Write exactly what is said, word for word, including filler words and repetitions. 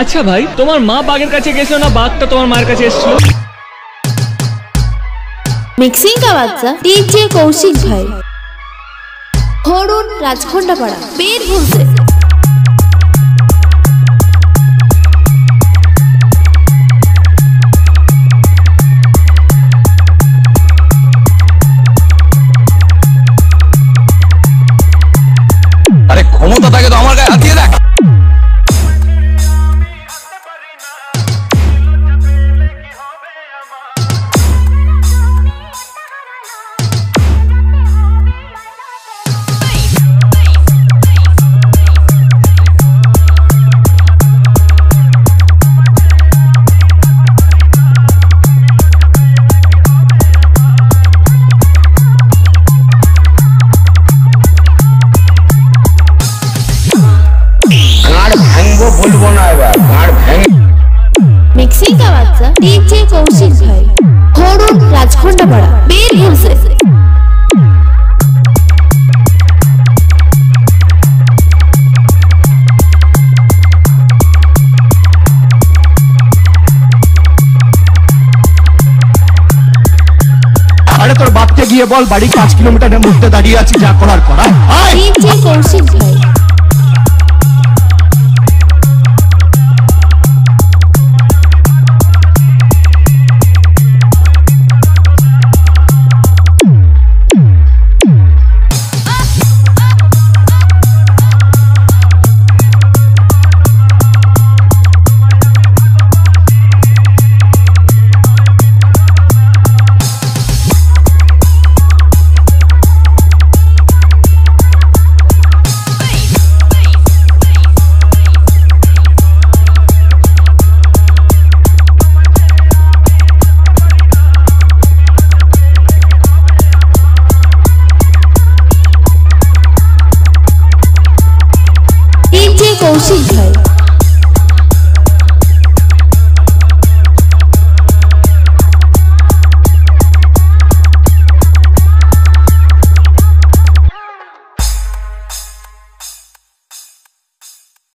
আচ্ছা ভাই, তোমার মা বাঘের কাছে গেছিল না বাঘটা তোমার মায়ের কাছে এসেছিল? मिक्सिंग का बादशाह डीजे कौशिक भाई, होडून राजखोंडापाड़ा बीरभूम से। अरे क्षमता থাকে তো আমার গায়ে হাত দিয়ে দেখ। मिक्सिंग का बादशाह डीजे कौशिक भाई, होडून राजखोंडापाड़ा बीरभूम से। আরে তোর বাপকে গিয়ে বল বাড়ি পাঁচ কিলোমিটারের মধ্যে দাঁড়িয়ে আছি, যা করার করা। डीजे कौशिक भाई, कौशिक भाई।